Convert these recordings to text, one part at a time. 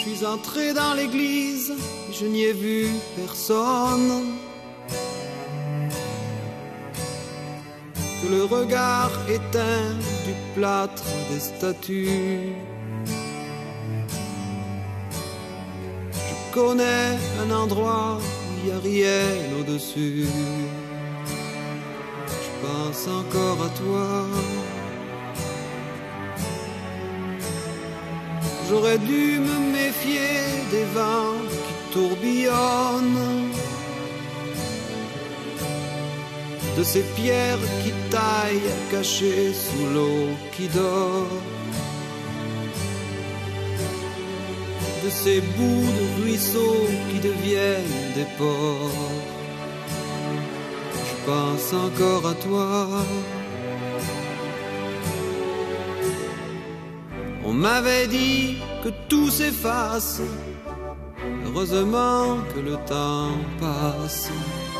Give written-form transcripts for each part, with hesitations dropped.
suis entré dans l'église, je n'y ai vu personne que le regard éteint du plâtre des statues. Je connais un endroit où il n'y a rien au-dessus. Je pense encore à toi. J'aurais dû me méfier des vents qui tourbillonnent, de ces pierres qui taillent cachées sous l'eau qui dort, de ces bouts de ruisseaux qui deviennent des ports. Je pense encore à toi. On m'avait dit que tout s'efface, heureusement que le temps passe.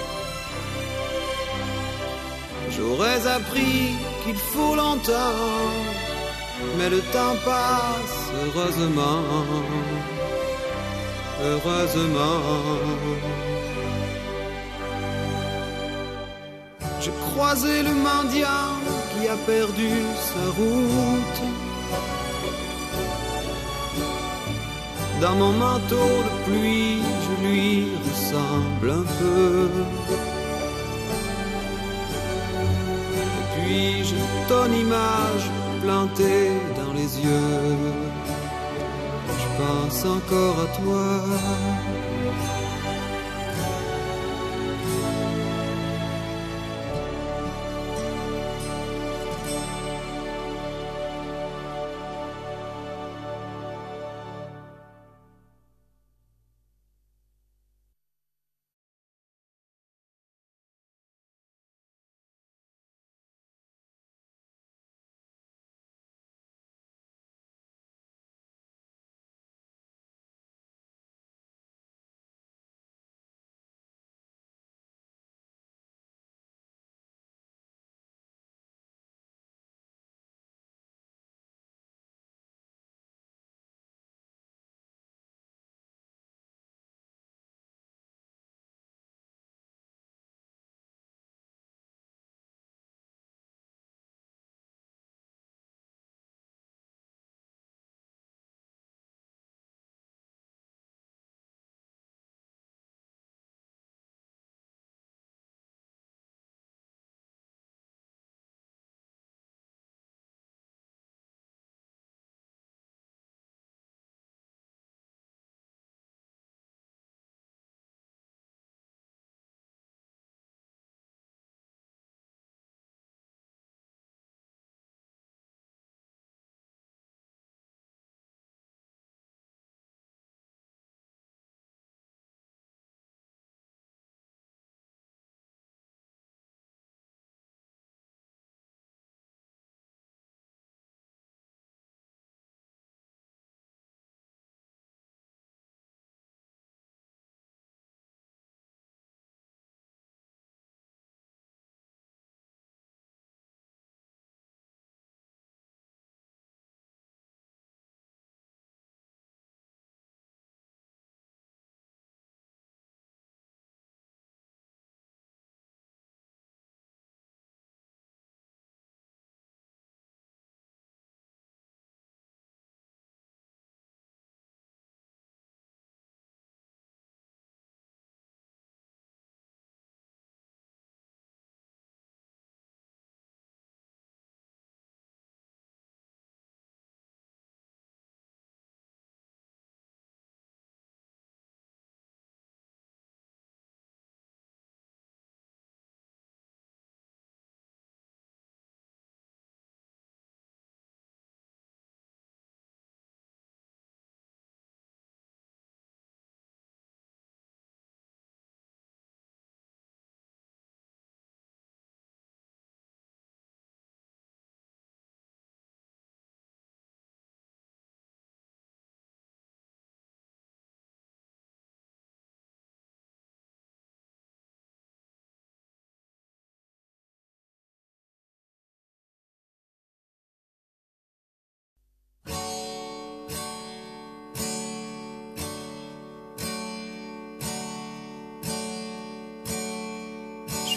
J'aurais appris qu'il faut longtemps, mais le temps passe, heureusement, heureusement. J'ai croisé le mendiant qui a perdu sa route. Dans mon manteau de pluie, je lui ressemble un peu. Et puis j'ai ton image plantée dans les yeux. Je pense encore à toi.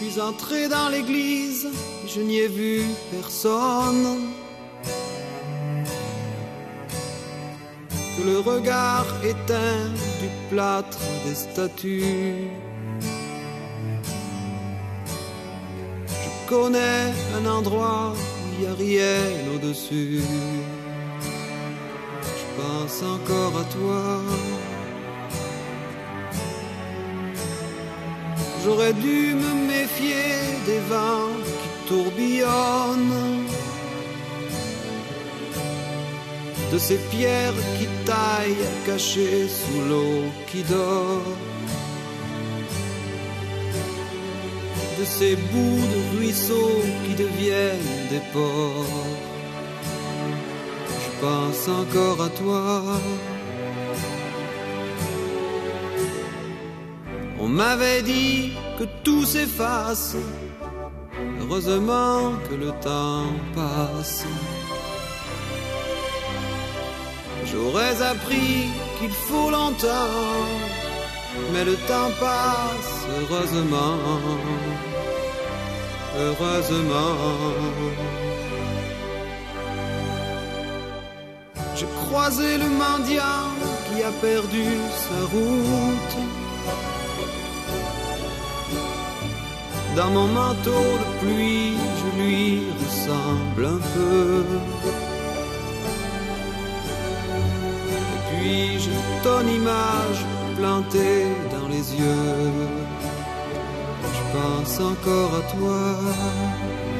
suis entré dans l'église, je n'y ai vu personne que le regard éteint du plâtre des statues. Je connais un endroit où il n'y a rien au-dessus. Je pense encore à toi. J'aurais dû me méfier des vents qui tourbillonnent, de ces pierres qui taillent cachées sous l'eau qui dort, de ces bouts de ruisseaux qui deviennent des ports. Je pense encore à toi. On m'avait dit que tout s'efface, heureusement que le temps passe. J'aurais appris qu'il faut longtemps, mais le temps passe, heureusement, heureusement. J'ai croisé le mendiant qui a perdu sa route. Dans mon manteau de pluie, je lui ressemble un peu. Et puis j'ai ton image plantée dans les yeux. Je pense encore à toi.